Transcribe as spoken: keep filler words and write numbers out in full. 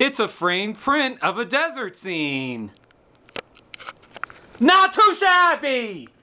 It's a framed print of a desert scene. Not too shabby!